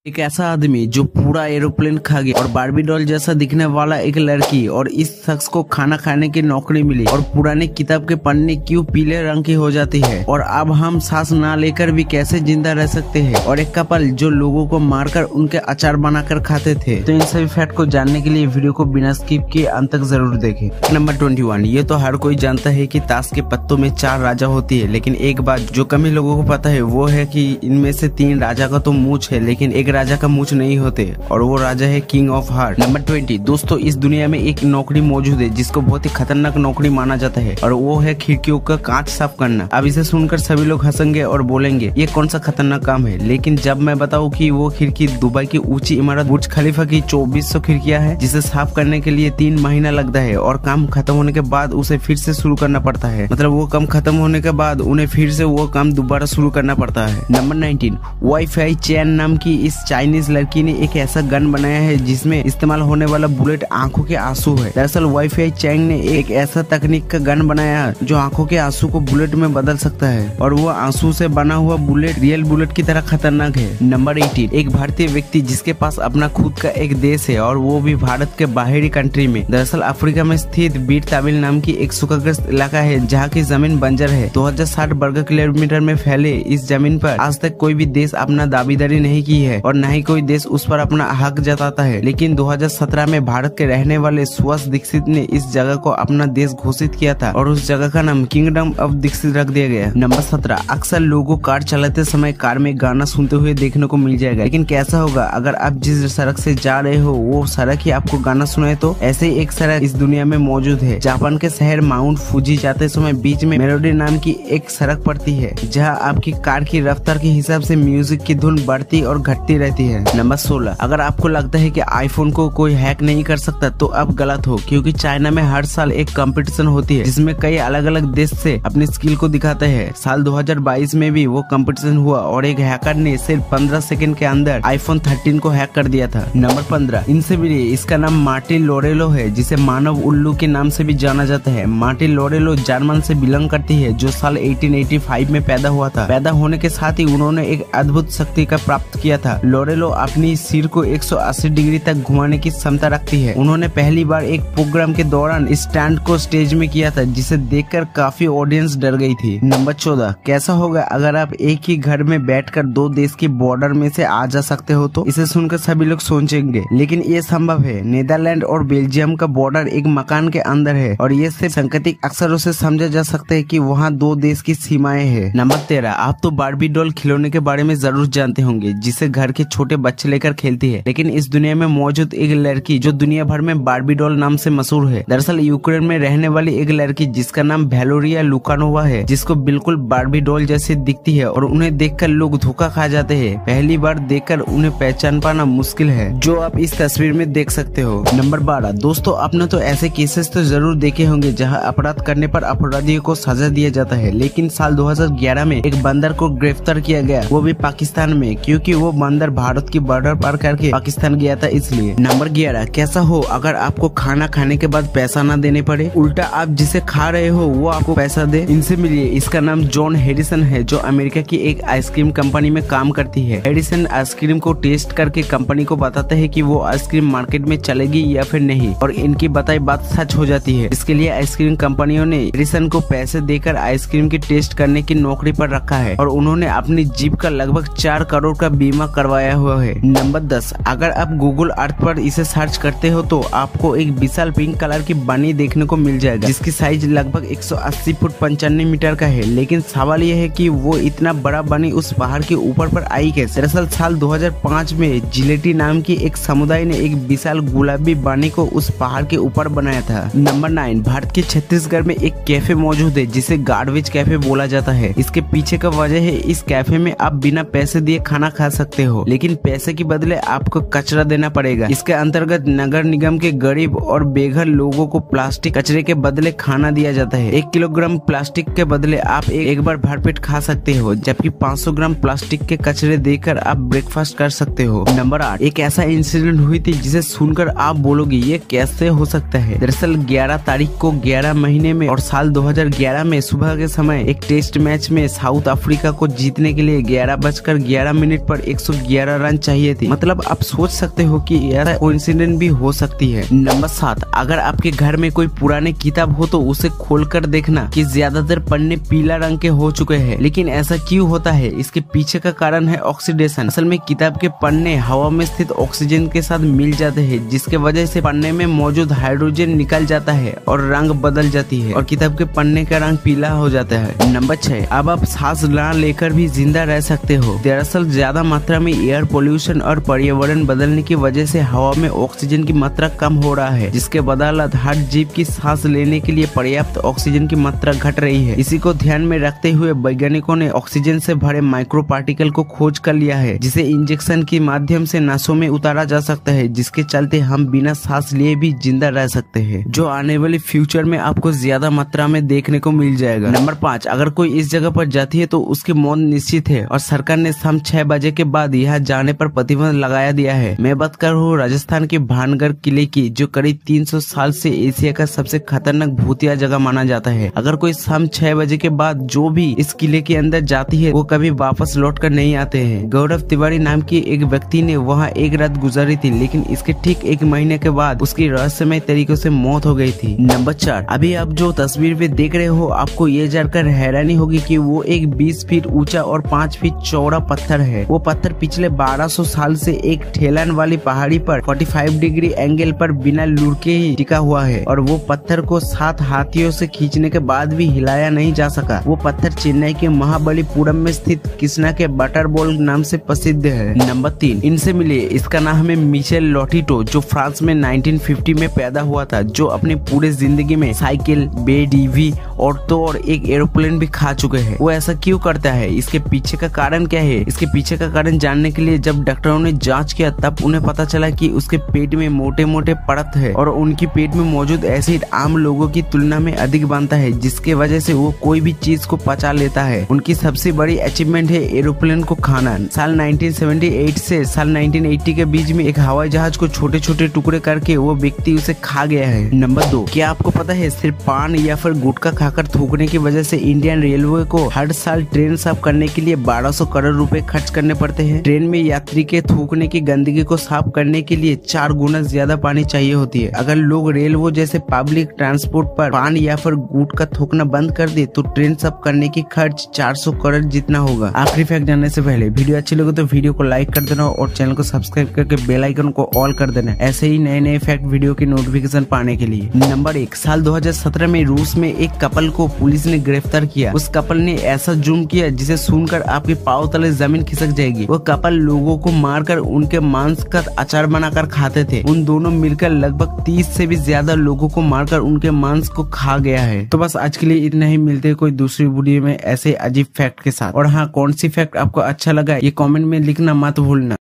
एक ऐसा आदमी जो पूरा एरोप्लेन खा गया और बारबी डॉल जैसा दिखने वाला एक लड़की और इस शख्स को खाना खाने की नौकरी मिली और पुराने किताब के पन्ने क्यों पीले रंग की हो जाती है और अब हम सांस ना लेकर भी कैसे जिंदा रह सकते हैं और एक कपल जो लोगों को मारकर उनके अचार बनाकर खाते थे। तो इन सभी फैक्ट को जानने के लिए वीडियो को बिना स्किप किए अंत तक जरूर देखें। नंबर 21, ये तो हर कोई जानता है कि ताश के पत्तों में 4 राजा होती है, लेकिन एक बात जो कम ही लोगों को पता है वो है कि इनमें से 3 राजा का तो मूंछ है लेकिन एक राजा का मूंछ नहीं होते और वो राजा है किंग ऑफ हार्ट। नंबर 20, दोस्तों इस दुनिया में एक नौकरी मौजूद है जिसको बहुत ही खतरनाक नौकरी माना जाता है और वो है खिड़कियों का कांच साफ करना। अब इसे सुनकर सभी लोग हंसेंगे और बोलेंगे ये कौन सा खतरनाक काम है, लेकिन जब मैं बताऊं कि वो खिड़की दुबई की ऊंची इमारत बुर्ज खलीफा की 2400 खिड़कियां है जिसे साफ करने के लिए 3 महीना लगता है और काम खत्म होने के बाद उसे फिर से शुरू करना पड़ता है, मतलब वो काम खत्म होने के बाद उन्हें फिर से वो काम दोबारा शुरू करना पड़ता है। नंबर 19, वाईफाई चैन नाम की इस चाइनीज लड़की ने एक ऐसा गन बनाया है जिसमें इस्तेमाल होने वाला बुलेट आंखों के आंसू है। दरअसल वाईफाई चैंग ने एक ऐसा तकनीक का गन बनाया जो आंखों के आंसू को बुलेट में बदल सकता है और वो आंसू से बना हुआ बुलेट रियल बुलेट की तरह खतरनाक है। नंबर 18, एक भारतीय व्यक्ति जिसके पास अपना खुद का एक देश है और वो भी भारत के बाहरी कंट्री में। दरअसल अफ्रीका में स्थित बीर ताबिल नाम की एक सूखाग्रस्त इलाका है जहाँ की जमीन बंजर है। 2060 वर्ग किलोमीटर में फैले इस जमीन पर आज तक कोई भी देश अपना दावेदारी नहीं की है और न ही कोई देश उस पर अपना हक जताता है, लेकिन 2017 में भारत के रहने वाले सुभाष दीक्षित ने इस जगह को अपना देश घोषित किया था और उस जगह का नाम किंगडम ऑफ दीक्षित रख दिया गया। नंबर 17, अक्सर लोगों कार चलाते समय कार में गाना सुनते हुए देखने को मिल जाएगा, लेकिन कैसा होगा अगर आप जिस सड़क से जा रहे हो वो सड़क ही आपको गाना सुनाए। तो ऐसे ही एक सड़क इस दुनिया में मौजूद है। जापान के शहर माउंट फूजी जाते समय बीच में मेलोडी नाम की एक सड़क पड़ती है जहाँ आपकी कार की रफ्तार के हिसाब से म्यूजिक की धुन बढ़ती और घटती रहती है। नंबर 16, अगर आपको लगता है कि आईफोन को कोई हैक नहीं कर सकता तो आप गलत हो, क्योंकि चाइना में हर साल एक कंपटीशन होती है जिसमें कई अलग अलग देश से अपनी स्किल को दिखाते हैं। साल 2022 में भी वो कंपटीशन हुआ और एक हैकर ने सिर्फ 15 सेकंड के अंदर आईफोन 13 को हैक कर दिया था। नंबर 15, इनसे भी इसका नाम मार्टिन लोरेलो है जिसे मानव उल्लू के नाम से भी जाना जाता है। मार्टिन लोरेलो जर्मन से बिलोंग करती है जो साल 1885 में पैदा हुआ था। पैदा होने के साथ ही उन्होंने एक अद्भुत शक्ति का प्राप्त किया था। लोरेलो अपनी सिर को 180 डिग्री तक घुमाने की क्षमता रखती है। उन्होंने पहली बार एक प्रोग्राम के दौरान स्टैंड को स्टेज में किया था जिसे देखकर काफी ऑडियंस डर गई थी। नंबर 14, कैसा होगा अगर आप एक ही घर में बैठकर 2 देश के बॉर्डर में से आ जा सकते हो। तो इसे सुनकर सभी लोग सोचेंगे लेकिन ये संभव है। नीदरलैंड और बेल्जियम का बॉर्डर एक मकान के अंदर है और ये सिर्फ सांकेतिक अक्षरों से समझा जा सकता है कि वहाँ 2 देश की सीमाएं हैं। नंबर 13, आप तो बारबी डॉल खिलौने के बारे में जरूर जानते होंगे जिसे घर के छोटे बच्चे लेकर खेलती है, लेकिन इस दुनिया में मौजूद एक लड़की जो दुनिया भर में बारबी डॉल नाम से मशहूर है। दरअसल यूक्रेन में रहने वाली एक लड़की जिसका नाम वैलोरिया लुकानोवा है, जिसको बिल्कुल बारबी डॉल जैसी दिखती है और उन्हें देखकर लोग धोखा खा जाते हैं। पहली बार देखकर उन्हें पहचान पाना मुश्किल है, जो आप इस तस्वीर में देख सकते हो। नंबर 12, दोस्तों आपने तो ऐसे केसेस तो जरूर देखे होंगे जहाँ अपराध करने पर अपराधियों को सजा दिया जाता है, लेकिन साल 2011 में एक बंदर को गिरफ्तार किया गया, वो भी पाकिस्तान में, क्योंकि वो बंदर भारत की बॉर्डर पार करके पाकिस्तान गया था इसलिए। नंबर 11, कैसा हो अगर आपको खाना खाने के बाद पैसा ना देने पड़े, उल्टा आप जिसे खा रहे हो वो आपको पैसा दे। इनसे मिलिए, इसका नाम जॉन हेरिसन है जो अमेरिका की एक आइसक्रीम कंपनी में काम करती है। हेरिसन आइसक्रीम को टेस्ट करके कंपनी को बताते है कि वो आइसक्रीम मार्केट में चलेगी या फिर नहीं, और इनकी बताई बात सच हो जाती है। इसके लिए आइसक्रीम कंपनियों ने हेरिसन को पैसे देकर आइसक्रीम की टेस्ट करने की नौकरी पर रखा है और उन्होंने अपनी जीप का लगभग 4 करोड़ का बीमा करवाया हुआ है। नंबर 10, अगर आप गूगल अर्थ पर इसे सर्च करते हो तो आपको एक विशाल पिंक कलर की बनी देखने को मिल जाएगा जिसकी साइज लगभग 180 फुट 95 मीटर का है, लेकिन सवाल यह है कि वो इतना बड़ा बनी उस पहाड़ के ऊपर पर आई कैसे। दरअसल साल 2005 में जिलेटी नाम की एक समुदाय ने एक विशाल गुलाबी बनी को उस पहाड़ के ऊपर बनाया था। नंबर 9, भारत के छत्तीसगढ़ में एक कैफे मौजूद है जिसे गार्बेज कैफे बोला जाता है। इसके पीछे का वजह है इस कैफे में आप बिना पैसे दिए खाना खा सकते हो, लेकिन पैसे के बदले आपको कचरा देना पड़ेगा। इसके अंतर्गत नगर निगम के गरीब और बेघर लोगों को प्लास्टिक कचरे के बदले खाना दिया जाता है। 1 किलोग्राम प्लास्टिक के बदले आप एक बार भरपेट खा सकते हो, जबकि 500 ग्राम प्लास्टिक के कचरे देकर आप ब्रेकफास्ट कर सकते हो। नंबर 8, एक ऐसा इंसिडेंट हुई थी जिसे सुनकर आप बोलोगे ये कैसे हो सकता है। दरअसल 11 तारीख को 11 महीने में और साल 2011 में सुबह के समय एक टेस्ट मैच में साउथ अफ्रीका को जीतने के लिए 11 बजकर 11 मिनट पर 111 11 रन चाहिए थे। मतलब आप सोच सकते हो कि ऐसा कोइंसिडेंट भी हो सकती है। नंबर 7, अगर आपके घर में कोई पुराने किताब हो तो उसे खोलकर देखना कि ज्यादातर पन्ने पीला रंग के हो चुके हैं। लेकिन ऐसा क्यों होता है? इसके पीछे का कारण है ऑक्सीडेशन। असल में किताब के पन्ने हवा में स्थित ऑक्सीजन के साथ मिल जाते हैं, जिसके वजह से पन्ने में मौजूद हाइड्रोजन निकल जाता है और रंग बदल जाती है और किताब के पन्ने का रंग पीला हो जाता है। नंबर 6, अब आप सांस ना लेकर भी जिंदा रह सकते हो। दरअसल ज्यादा मात्रा में एयर पोल्यूशन और पर्यावरण बदलने की वजह से हवा में ऑक्सीजन की मात्रा कम हो रहा है, जिसके बदौलत हर जीव की सांस लेने के लिए पर्याप्त ऑक्सीजन की मात्रा घट रही है। इसी को ध्यान में रखते हुए वैज्ञानिकों ने ऑक्सीजन से भरे माइक्रो पार्टिकल को खोज कर लिया है, जिसे इंजेक्शन के माध्यम से नसों में उतारा जा सकता है, जिसके चलते हम बिना सांस लिए भी जिंदा रह सकते हैं, जो आने वाले फ्यूचर में आपको ज्यादा मात्रा में देखने को मिल जाएगा। नंबर 5, अगर कोई इस जगह पर जाती है तो उसकी मौत निश्चित है और सरकार ने शाम 6 बजे के बाद यहाँ जाने पर प्रतिबंध लगाया दिया है। मैं बात कर रहा हूँ राजस्थान के भानगढ़ किले की, जो करीब 300 साल से एशिया का सबसे खतरनाक भूतिया जगह माना जाता है। अगर कोई शाम 6 बजे के बाद जो भी इस किले के अंदर जाती है वो कभी वापस लौट कर नहीं आते हैं। गौरव तिवारी नाम की एक व्यक्ति ने वहाँ एक रात गुजारी थी, लेकिन इसके ठीक 1 महीने के बाद उसकी रहस्यमय तरीकों से मौत हो गई थी। नंबर 4, अभी आप जो तस्वीर में देख रहे हो, आपको ये जानकर हैरानी होगी कि वो एक 20 फीट ऊंचा और 5 फीट चौड़ा पत्थर है। वो पत्थर पिछले 1200 साल से एक ठेलन वाली पहाड़ी पर 45 डिग्री एंगल पर बिना लुढ़के ही टिका हुआ है और वो पत्थर को 7 हाथियों से खींचने के बाद भी हिलाया नहीं जा सका। वो पत्थर चेन्नई के महाबलीपुरम में स्थित कृष्णा के बटर बॉल नाम से प्रसिद्ध है। नंबर 3, इनसे मिले, इसका नाम है मिशेल लॉटिटो, जो फ्रांस में 1950 में पैदा हुआ था, जो अपने पूरे जिंदगी में साइकिल, बेडीवी और एक एरोप्लेन भी खा चुके हैं। वो ऐसा क्यों करता है? इसके पीछे का कारण क्या है? इसके पीछे का कारण जानने के लिए जब डॉक्टरों ने जांच किया तब उन्हें पता चला कि उसके पेट में मोटे मोटे परत है और उनकी पेट में मौजूद एसिड आम लोगों की तुलना में अधिक बनता है, जिसके वजह से वो कोई भी चीज को पचा लेता है। उनकी सबसे बड़ी अचीवमेंट है एरोप्लेन को खाना। साल 1978 से साल 1980 के बीच में एक हवाई जहाज को छोटे छोटे टुकड़े करके वो व्यक्ति उसे खा गया है। नंबर 2, क्या आपको पता है सिर्फ पान या फिर गुटखा खाकर थूकने की वजह से इंडियन रेलवे को हर साल ट्रेन साफ करने के लिए 1200 करोड़ रुपए खर्च करने पड़ते हैं। ट्रेन में यात्री के थूकने की गंदगी को साफ करने के लिए 4 गुना ज्यादा पानी चाहिए होती है। अगर लोग रेलवे जैसे पब्लिक ट्रांसपोर्ट पर पान या फिर गुटखा थूकना बंद कर दे तो ट्रेन साफ करने की खर्च 400 करोड़ जितना होगा। आखिरी फैक्ट जानने से पहले वीडियो अच्छी लगे तो वीडियो को लाइक कर देना और चैनल को सब्सक्राइब करके बेल आइकन को ऑल कर देना, ऐसे ही नए नए फैक्ट वीडियो की नोटिफिकेशन पाने के लिए। नंबर 1, साल 2017 में रूस में एक कपल को पुलिस ने गिरफ्तार किया। उस कपल ने ऐसा जुर्म किया जिसे सुनकर आपके पाँव तले जमीन खिसक जाएगी। वो कपल लोगों को मारकर उनके मांस का अचार बनाकर खाते थे। उन दोनों मिलकर लगभग 30 से भी ज्यादा लोगों को मारकर उनके मांस को खा गया है। तो बस आज के लिए इतना ही, मिलते हैं कोई दूसरी वीडियो में ऐसे अजीब फैक्ट के साथ। और हाँ, कौन सी फैक्ट आपको अच्छा लगा ये कमेंट में लिखना मत भूलना।